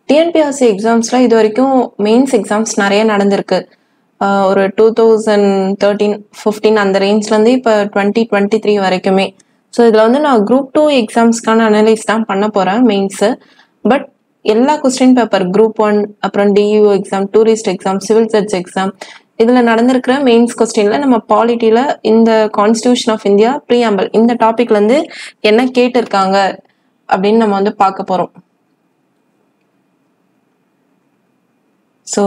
TNPSC எக்ஸாம்ஸ்ல இது வரைக்கும் mains exams நிறைய நடந்திருக்கு. ஒரு 2013-15 அந்த ரேஞ்ச்லேருந்து இப்போ 2023 வரைக்குமே. ஸோ இதில் வந்து நான் குரூப் 2 எக்ஸாம்ஸ்க்கான அனலைஸ் தான் பண்ண போகிறேன் மெயின்ஸு. பட் எல்லா கொஸ்டின் பேப்பர் குரூப் 1, அப்புறம் டியூ exam, tourist exam, civil judge exam, இதில் நடந்திருக்கிற மெயின்ஸ் கொஸ்டினில் நம்ம பாலிட்டியில் இந்த கான்ஸ்டியூஷன் ஆஃப் இந்தியா ப்ரீஆம்பிள் இந்த டாபிக்லேருந்து என்ன கேட்டிருக்காங்க அப்படின்னு நம்ம வந்து பார்க்க போகிறோம். ஸோ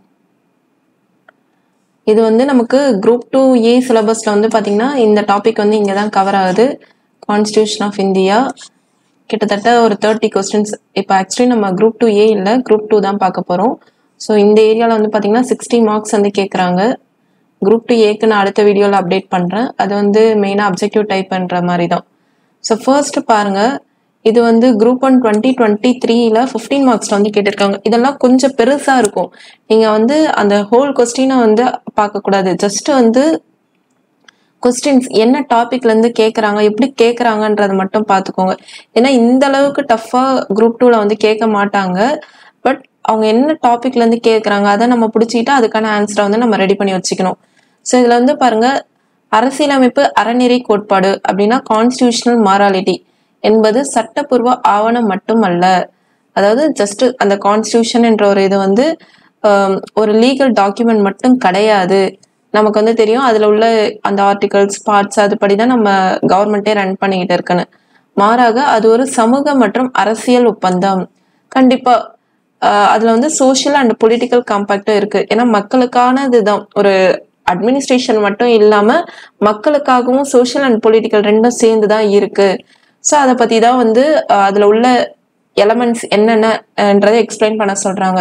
இது வந்து நமக்கு குரூப் 2A சிலபஸில் வந்து பார்த்திங்கன்னா இந்த டாபிக் வந்து இங்கே தான் கவர் ஆகுது. கான்ஸ்டியூஷன் ஆஃப் இந்தியா கிட்டத்தட்ட ஒரு 30 கொஸ்டின்ஸ். இப்போ ஆக்சுவலி நம்ம குரூப் 2A இல்லை, குரூப் 2 தான் பார்க்க போகிறோம். ஸோ இந்த ஏரியாவில் வந்து பார்த்திங்கன்னா 60 மார்க்ஸ் வந்து கேட்குறாங்க. குரூப் 2Aக்கு நான் அடுத்த வீடியோவில் அப்டேட் பண்ணுறேன். அது வந்து மெயினாக அப்ஜெக்டிவ் டைப் பண்ணுற மாதிரி தான். ஸோ ஃபர்ஸ்ட் பாருங்கள், இது வந்து குரூப் 1 2023 15 மார்க்ஸ்ல வந்து கேட்டிருக்காங்க. இதெல்லாம் கொஞ்சம் பெருசா இருக்கும். நீங்க வந்து அந்த ஹோல் கொஸ்டினை வந்து பார்க்கக்கூடாது. ஜஸ்ட் வந்து கொஸ்டின்ஸ் என்ன டாபிக்ல இருந்து கேட்கறாங்க, எப்படி கேட்கறாங்கன்றதை மட்டும் பார்த்துக்கோங்க. ஏன்னா இந்த அளவுக்கு டஃபா குரூப் 2ல வந்து கேட்க மாட்டாங்க. பட் அவங்க என்ன டாபிக்ல இருந்து கேட்கறாங்க அதை நம்ம பிடிச்சிக்கிட்டா அதுக்கான ஆன்சரை வந்து நம்ம ரெடி பண்ணி வச்சுக்கணும். ஸோ இதுல வந்து பாருங்க, அரசியலமைப்பு அறநெறி கோட்பாடு அப்படின்னா கான்ஸ்டியூஷனல் மாராலிட்டி என்பது சட்டப்பூர்வ ஆவணம் மட்டுமல்ல. அதாவது ஜஸ்ட் அந்த கான்ஸ்டியூஷன் என்ற ஒரு இது வந்து ஒரு லீகல் டாக்குமெண்ட் மட்டும் கிடையாது. நமக்கு வந்து தெரியும் அதில் உள்ள அந்த ஆர்டிகல்ஸ், பார்ட்ஸ் அதுபடி தான் நம்ம கவர்மெண்ட்டே ரன் பண்ணிக்கிட்டு இருக்குன்னு. மாறாக அது ஒரு சமூக மற்றும் அரசியல் ஒப்பந்தம். கண்டிப்பா அதுல வந்து சோஷியல் அண்ட் பொலிட்டிக்கல் காம்பேக்டும் இருக்கு. ஏன்னா மக்களுக்கான இதுதான், ஒரு அட்மினிஸ்ட்ரேஷன் மட்டும் இல்லாம மக்களுக்காகவும் சோஷியல் அண்ட் பொலிட்டிக்கல் ரெண்டும் சேர்ந்து தான் இருக்கு. ஸோ அதை பற்றி தான் வந்து அதில் உள்ள எலமெண்ட்ஸ் என்னென்னன்றதை எக்ஸ்பிளைன் பண்ண சொல்கிறாங்க.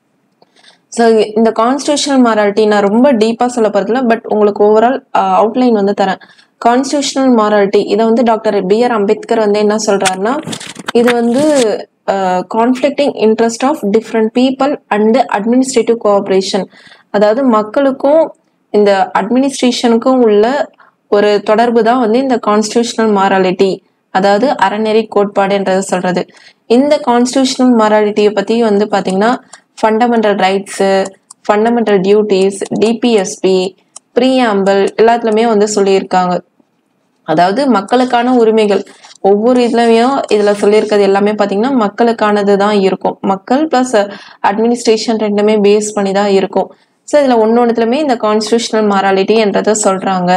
ஸோ இந்த கான்ஸ்டியூஷனல் மாராலிட்டி நான் ரொம்ப டீப்பாக சொல்ல போகிறதில்ல, பட் உங்களுக்கு ஓவரால் அவுட்லைன் வந்து தரேன். கான்ஸ்டியூஷனல் மாராலிட்டி இதை வந்து டாக்டர் B.R. அம்பேத்கர் வந்து என்ன சொல்கிறாருன்னா, இது வந்து conflicting interest of different people and administrative cooperation. அதாவது மக்களுக்கும் இந்த அட்மினிஸ்ட்ரேஷனுக்கும் உள்ள ஒரு தொடர்பு தான் வந்து இந்த கான்ஸ்டியூஷனல் மாராலிட்டி, அதாவது அறநெறி கோட்பாடுன்றதை சொல்றது. இந்த கான்ஸ்டியூஷனல் மாராலிட்டியை பத்தி வந்து பாத்தீங்கன்னா fundamental rights, fundamental duties, DPSP, preamble எல்லாத்துலயுமே வந்து சொல்லியிருக்காங்க. அதாவது மக்களுக்கான உரிமைகள் ஒவ்வொரு இதுலயும் இதுல சொல்லியிருக்கிறது எல்லாமே பாத்தீங்கன்னா மக்களுக்கானது தான் இருக்கும். மக்கள் பிளஸ் அட்மினிஸ்ட்ரேஷன் ரெண்டுமே பேஸ் பண்ணி தான் இருக்கும். ஸோ இதுல ஒன்னொன்னுலயுமே இந்த கான்ஸ்டியூஷனல் மாராலிட்டி என்றதை சொல்றாங்க.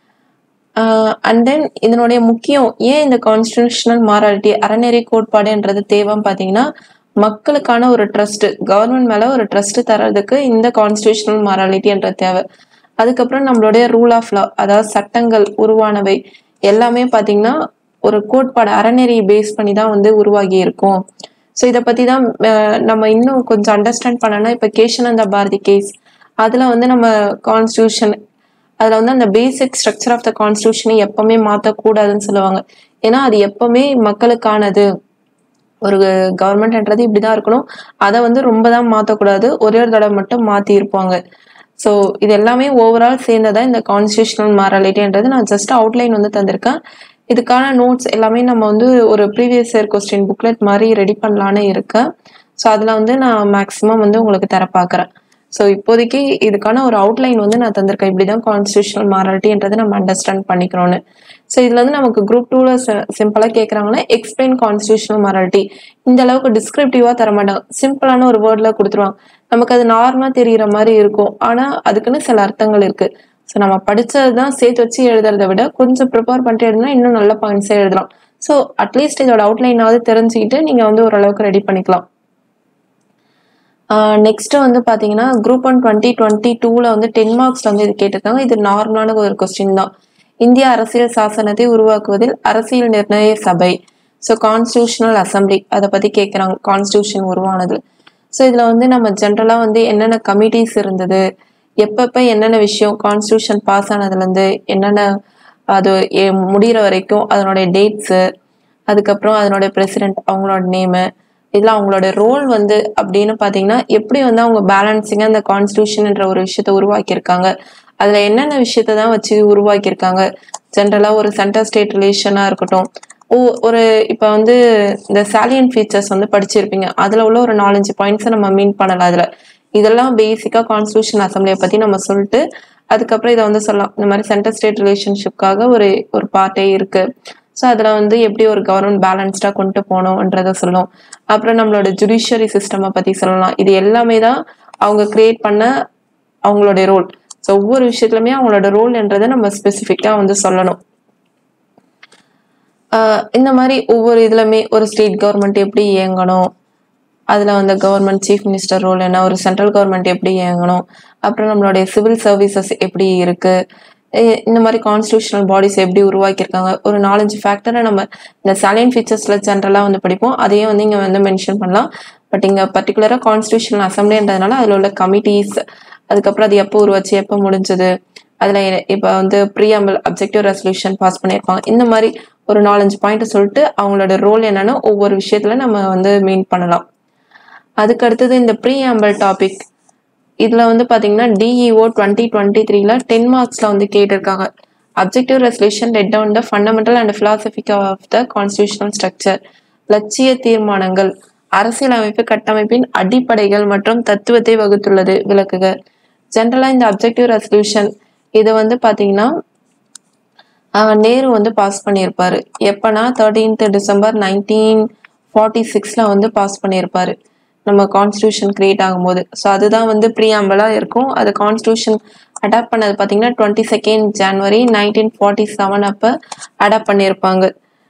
அண்ட் தென் இதனுடைய முக்கியம், ஏன் இந்த கான்ஸ்டியூஷனல் மாராலிட்டி அறநெறி கோட்பாடுன்றது தேவைன்னு பார்த்தீங்கன்னா, மக்களுக்கான ஒரு ட்ரஸ்ட், கவர்மெண்ட் மேல ஒரு ட்ரஸ்ட் தரதுக்கு இந்த கான்ஸ்டியூஷனல் மாராலிட்டின்ற தேவை. அதுக்கப்புறம் நம்மளுடைய ரூல் ஆஃப் லா, அதாவது சட்டங்கள் உருவானவை எல்லாமே பார்த்தீங்கன்னா ஒரு கோட்பாடு அறநெறி பேஸ் பண்ணி தான் வந்து உருவாகி இருக்கும். ஸோ இதை பத்தி தான் நம்ம இன்னும் கொஞ்சம் அண்டர்ஸ்டாண்ட் பண்ணனா, இப்போ கேஷானந்த பாரதி கேஸ் அதுல வந்து நம்ம கான்ஸ்டியூஷன் அதுல வந்து அந்த பேசிக் ஸ்ட்ரக்சர் ஆஃப் த கான்ஸ்டியூஷனை எப்பவுமே மாற்றக்கூடாதுன்னு சொல்லுவாங்க. ஏன்னா அது எப்பவுமே மக்களுக்கானது. ஒரு கவர்மெண்ட்ன்றது இப்படிதான் இருக்கணும், அதை வந்து ரொம்ப தான் மாற்றக்கூடாது, ஒரே ஒரு தடவை மட்டும் மாற்றி இருப்பாங்க. ஸோ இது எல்லாமே ஓவரால் சேர்ந்ததான் இந்த கான்ஸ்டியூஷனல் மாராலிட்டின்றது. நான் ஜஸ்ட் அவுட்லைன் வந்து தந்திருக்கேன். இதுக்கான நோட்ஸ் எல்லாமே நம்ம வந்து ஒரு ப்ரீவியஸ் இயர் கொஸ்டின் புக்லெட் மாதிரி ரெடி பண்ணலான்னு இருக்கேன். ஸோ அதில் வந்து நான் மேக்ஸிமம் வந்து உங்களுக்கு தர பார்க்குறேன். ஸோ இப்போதைக்கு இதுக்கான ஒரு அவுட்லைன் வந்து நான் தந்திருக்கேன், இப்படிதான் கான்ஸ்டியூஷனல் மாராலிட்டின்றதை நம்ம அண்டர்ஸ்டாண்ட் பண்ணிக்கணும்னு. ஸோ இதுல வந்து நமக்கு குரூப் 2ல சிம்பிளாக கேட்குறாங்கன்னா எக்ஸ்பிளைன் கான்ஸ்டியூஷனல் மாராலிட்டி, இந்த அளவுக்கு டிஸ்கிரிப்டிவா தர மாட்டாங்க, சிம்பிளான ஒரு வேர்ட்ல கொடுத்துருவாங்க. நமக்கு அது நார்மலா தெரிகிற மாதிரி இருக்கும், ஆனா அதுக்குன்னு சில அர்த்தங்கள் இருக்கு. ஸோ நம்ம படிச்சதுதான் சேர்த்து வச்சு எழுதுறதை விட கொஞ்சம் ப்ரிப்பேர் பண்ணிட்டு எழுதுனா இன்னும் நல்ல பாயிண்ட்ஸே எழுதலாம். ஸோ அட்லீஸ்ட் இதோட அவுட்லைனாவது தெரிஞ்சுக்கிட்டு நீங்க வந்து ஓரளவுக்கு ரெடி பண்ணிக்கலாம். நெக்ஸ்ட் வந்து பாத்தீங்கன்னா குரூப் 1 2022 வந்து 10 மார்க்ஸ்ல வந்து இது கேட்டிருக்காங்க. இது நார்மலான ஒரு கொஸ்டின் தான். இந்திய அரசியல் சாசனத்தை உருவாக்குவதில் அரசியல் நிர்ணய சபை, ஸோ கான்ஸ்டியூஷனல் அசம்பிளி அதை பத்தி கேட்குறாங்க, கான்ஸ்டியூஷன் உருவானது. ஸோ இதுல வந்து நம்ம ஜென்ரலா வந்து என்னென்ன கமிட்டிஸ் இருந்தது, எப்பப்ப என்னென்ன விஷயம், கான்ஸ்டியூஷன் பாஸ் ஆனதுலேருந்து என்னென்ன அது முடிகிற வரைக்கும் அதனுடைய டேட்ஸு, அதுக்கப்புறம் அதனுடைய பிரசிடென்ட் அவங்களோட நேமு, இதெல்லாம் அவங்களோட ரோல் வந்து அப்படின்னு பார்த்தீங்கன்னா எப்படி வந்து அவங்க பேலன்சிங்காக அந்த கான்ஸ்டியூஷன்ன்ற ஒரு விஷயத்த உருவாக்கியிருக்காங்க, அதில் என்னென்ன விஷயத்த தான் வச்சு உருவாக்கியிருக்காங்க. ஜென்ரலாக ஒரு சென்டர் ஸ்டேட் ரிலேஷனாக இருக்கட்டும், ஒரு இப்போ வந்து இந்த சாலியன் ஃபீச்சர்ஸ் வந்து படிச்சிருப்பீங்க. அதில் உள்ள ஒரு 4-5 பாயிண்ட்ஸை நம்ம மீன் பண்ணலாம். அதில் இதெல்லாம் பேசிக்காக கான்ஸ்டியூஷன் அசம்பிளியை பற்றி நம்ம சொல்லிட்டு அதுக்கப்புறம் இதை வந்து சொல்லலாம். இந்த மாதிரி சென்டர் ஸ்டேட் ரிலேஷன்ஷிப்காக ஒரு பார்ட்டே இருக்கு. ஸோ அதில் வந்து எப்படி ஒரு கவர்மெண்ட் பேலன்ஸ்டாக கொண்டு போகணுன்றதை சொல்லும். அப்புறம் நம்மளோட ஜுடிஷியரி சிஸ்டமை பற்றி சொல்லலாம். இது எல்லாமே தான் அவங்க கிரியேட் பண்ண அவங்களுடைய ரோல். ஸோ ஒவ்வொரு விஷயத்துலையுமே அவங்களோட ரோல்ன்றதை நம்ம ஸ்பெசிஃபிக்காக வந்து சொல்லணும். இந்த மாதிரி ஒவ்வொரு இதுலையுமே ஒரு ஸ்டேட் கவர்மெண்ட் எப்படி இயங்கணும், அதில் வந்து கவர்மெண்ட் சீஃப் மினிஸ்டர் ரோல் என்ன, ஒரு சென்ட்ரல் கவர்மெண்ட் எப்படி இயங்கணும், அப்புறம் நம்மளுடைய சிவில் சர்வீசஸ் எப்படி இருக்கு, இந்த மாதிரி கான்ஸ்டியூஷனல் பாடிஸ் எப்படி உருவாக்கியிருக்காங்க, ஒரு 4-5 ஃபேக்டரை நம்ம இந்த சாலியன் ஃபீச்சர்ஸில் ஜென்ரலாக வந்து படிப்போம். அதையே வந்து இங்கே வந்து மென்ஷன் பண்ணலாம். பட் இங்கே பர்டிகுலராக கான்ஸ்டியூஷனல் அசம்பிளின்றதுனால அதில் உள்ள கமிட்டிஸ், அதுக்கப்புறம் அது எப்போ உருவாச்சு, எப்போ முடிஞ்சது, அதில் இப்போ வந்து ப்ரீஆம்பிள் அப்ஜெக்டிவ் ரெசல்யூஷன் பாஸ் பண்ணியிருப்பாங்க. இந்த மாதிரி ஒரு 4-5 பாயிண்ட்டை சொல்லிட்டு அவங்களோட ரோல் என்னன்னு ஒவ்வொரு விஷயத்துல நம்ம வந்து மீன் பண்ணலாம். அதுக்கு அடுத்தது இந்த ப்ரீஆம்பிள் டாபிக். இதுல வந்து பாத்தீங்கன்னா DEO 2023ல 10 மார்க்ஸ்ல வந்து கேட்டிருக்காங்க. Objective resolution let down the fundamental and philosophical of the constitutional structure. லட்சிய தீர்மானங்கள் அரசியலமைப்பு கட்டமைப்பின் அடிப்படைகள் மற்றும் தத்துவத்தை வகுத்துள்ளது, விளக்குக. ஜென்ரலா இந்த அப்ஜெக்டிவ் ரெசல்யூஷன் இது வந்து பாத்தீங்கன்னா நேரு வந்து பாஸ் பண்ணியிருப்பாரு. எப்பனா 13th December 1946ல வந்து பாஸ் பண்ணியிருப்பாரு, நம்ம கான்ஸ்டியூஷன் கிரியேட் ஆகும்போது. ஸோ அதுதான் வந்து ப்ரீஆம்பிளா இருக்கும். அது கான்ஸ்டியூஷன் அடாப்ட் பண்ணது பார்த்தீங்கன்னா 22nd January 1947 அப்போ அடாப்ட் பண்ணியிருப்பாங்க.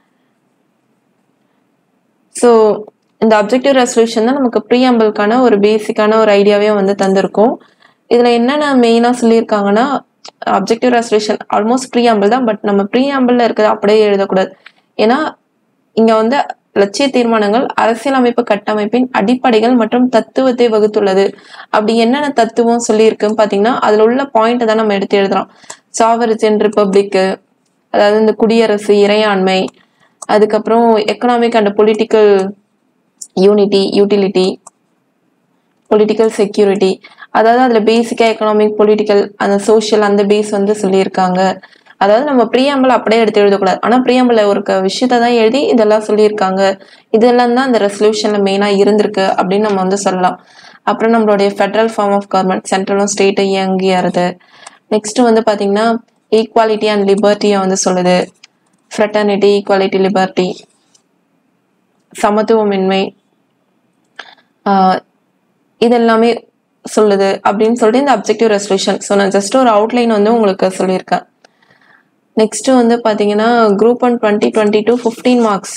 ஸோ இந்த அப்ஜெக்டிவ் ரெசல்யூஷன் தான் நமக்கு ப்ரீஆம்பிளுக்கான ஒரு பேசிக்கான ஒரு ஐடியாவே வந்து தந்திருக்கும். இதில் என்னென்ன மெயினாக சொல்லியிருக்காங்கன்னா, அப்ஜெக்டிவ் ரெசல்யூஷன் ஆல்மோஸ்ட் ப்ரீஆம்பிள் தான். பட் நம்ம ப்ரீஆம்பிளில் இருக்கிறத அப்படியே எழுதக்கூடாது. ஏன்னா இங்கே வந்து லட்சிய தீர்மானங்கள் அரசியலமைப்பு கட்டமைப்பின் அடிப்படைகள் மற்றும் தத்துவத்தை வகுத்துள்ளது. அப்படி என்னென்ன தத்துவம் சொல்லியிருக்குன்னு பார்த்தீங்கன்னா அதில் உள்ள பாயிண்ட் தான் நம்ம எடுத்து எழுதுறோம். சாவரிஜன் ரிப்பப்ளிக்கு, அதாவது இந்த குடியரசு, இறையாண்மை, அதுக்கப்புறம் economic and political utility, political security, அதாவது அதில் பேசிக்காக எக்கனாமிக், பொலிட்டிக்கல், அந்த சோஷியல், அந்த பேஸ் வந்து சொல்லியிருக்காங்க. அதாவது நம்ம ப்ரீஆம்பிள் அப்படியே எடுத்து எழுதக்கூடாது. ஆனால் ப்ரீஆம்பிள் ஒரு விஷயத்தை தான் எழுதி இதெல்லாம் சொல்லியிருக்காங்க, இதெல்லாம் தான் அந்த ரெசல்யூஷனில் மெயினாக இருந்திருக்கு அப்படின்னு நம்ம வந்து சொல்லலாம். அப்புறம் நம்மளுடைய ஃபெடரல் ஃபார்ம் ஆஃப் கவர்மெண்ட், சென்ட்ரலும் ஸ்டேட்டும் இயங்கியறது. நெக்ஸ்ட் வந்து பார்த்தீங்கன்னா ஈக்குவாலிட்டி அண்ட் லிபர்ட்டியை வந்து சொல்லுது. ஃப்ரெட்டர்னிட்டி, ஈக்குவாலிட்டி, லிபர்ட்டி, சமத்துவமின்மை, இதெல்லாமே சொல்லுது அப்படின்னு சொல்லிட்டு இந்த அப்ஜெக்டிவ் ரெசல்யூஷன். ஸோ நான் ஜஸ்ட் ஒரு அவுட்லைன் வந்து உங்களுக்கு சொல்லியிருக்கேன். நெக்ஸ்ட் வந்து பார்த்தீங்கன்னா குரூப் 1 2022 15 மார்க்ஸ்.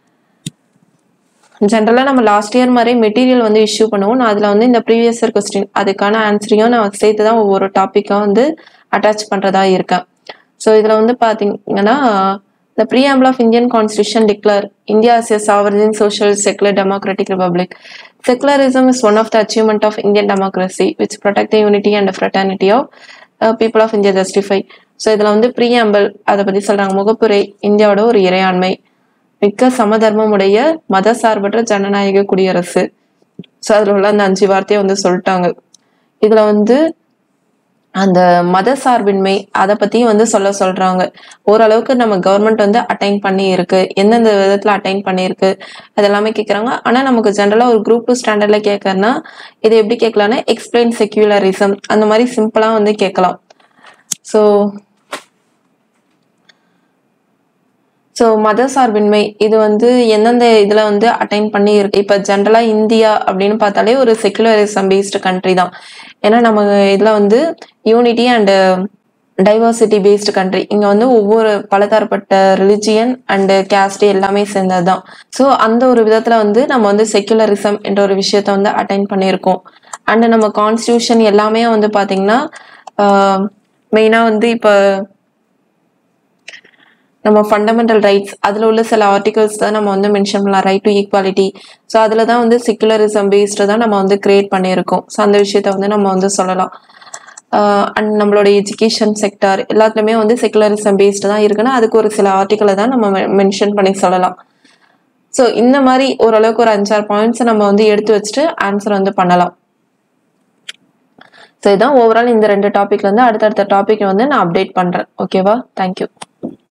ஜென்ரலாக நம்ம லாஸ்ட் இயர் மாதிரி மெட்டீரியல் வந்து இஷ்யூ பண்ணுவோம். நான் அதில் வந்து இந்த ப்ரீவியஸ் இயர் கொஸ்டின் அதுக்கான ஆன்சரையும் நான் சேர்த்து தான் ஒவ்வொரு டாப்பிக்காக வந்து அட்டாச் பண்ணுறதா இருக்கேன். ஸோ இதில் வந்து பார்த்தீங்கன்னா The preamble of Indian Constitution declare India as a sovereign, social, secular, democratic republic. Secularism is one of the achievement of Indian democracy, which protect the unity and the fraternity of people of India justify. So இதில் வந்து preamble அதை பற்றி சொல்கிறாங்க. முகப்புரை, இந்தியாவோட ஒரு இறையாண்மை, மிக்க சமதர்மமுடைய மத சார்பற்ற ஜனநாயக குடியரசு. ஸோ அதில் உள்ள அந்த 5 வார்த்தையை வந்து சொல்லிட்டாங்க. இதில் வந்து அந்த மத சார்பின்மை அதை பத்தியும் வந்து சொல்றாங்க. ஓரளவுக்கு நம்ம கவர்மெண்ட் வந்து அட்டைன் பண்ணி இருக்கு, எந்தெந்த விதத்துல அட்டைன் பண்ணியிருக்கு அதெல்லாமே கேட்கறாங்க. ஆனா நமக்கு ஜென்ரலா ஒரு குரூப் 2 ஸ்டாண்டர்ட்ல கேட்கறதுனா இது எப்படி கேட்கலாம்னா எக்ஸ்பிளைன் செக்யூலரிசம் அந்த மாதிரி சிம்பிளா வந்து கேட்கலாம். ஸோ மத சார்பின்மை இது வந்து எந்தெந்த இதுல வந்து அட்டைன் பண்ணி இருக்கு. இப்ப ஜென்ரலா இந்தியா அப்படின்னு பார்த்தாலே ஒரு செக்குலரிசம் பேஸ்டு கண்ட்ரி தான். ஏன்னா நம்ம இதுல வந்து unity and diversity based country. இங்க வந்து ஒவ்வொரு பலதரப்பட்ட ரிலிஜியன் அண்ட் கேஸ்ட் எல்லாமே சேர்ந்ததுதான். ஸோ அந்த ஒரு விதத்துல வந்து நம்ம வந்து செக்குலரிசம் என்ற ஒரு விஷயத்த வந்து அட்டைன் பண்ணியிருக்கோம். அண்ட் நம்ம கான்ஸ்டியூஷன் எல்லாமே வந்து பாத்தீங்கன்னா மெயினா வந்து இப்ப நம்ம ஃபண்டமெண்டல் ரைட்ஸ் அதில் உள்ள சில ஆர்டிகல்ஸ் தான் நம்ம வந்து மென்ஷன் பண்ணலாம். Right to equality. ஸோ அதில் தான் வந்து செக்குலரிசம் பேஸ்டு தான் நம்ம வந்து கிரியேட் பண்ணியிருக்கோம். ஸோ அந்த விஷயத்த வந்து நம்ம வந்து சொல்லலாம். அண்ட் நம்மளோட எஜுகேஷன் செக்டார் எல்லாத்துலேயுமே வந்து செக்குலரிசம் பேஸ்டு தான் இருக்குன்னா அதுக்கு ஒரு சில ஆர்டிக்கலை தான் நம்ம மென்ஷன் பண்ணி சொல்லலாம். ஸோ இந்த மாதிரி ஓரளவுக்கு ஒரு 5-6 பாயிண்ட்ஸை நம்ம வந்து எடுத்து வச்சுட்டு ஆன்சர் வந்து பண்ணலாம். ஸோ இதான் ஓவரால் இந்த 2 டாபிக்ல இருந்து அடுத்தடுத்த டாபிக் வந்து நான் அப்டேட் பண்றேன். ஓகேவா? தேங்க்யூ.